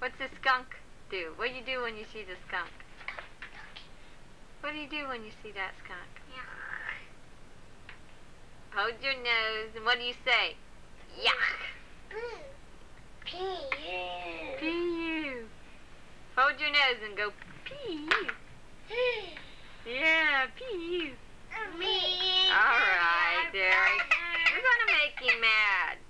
What's a skunk do? What do you do when you see the skunk? What do you do when you see that skunk? Hold your nose, and what do you say? Yuck! P-U. P-U. Hold your nose and go P-U. Yeah, P-U. Me. All right, Derek. You're going to make him mad.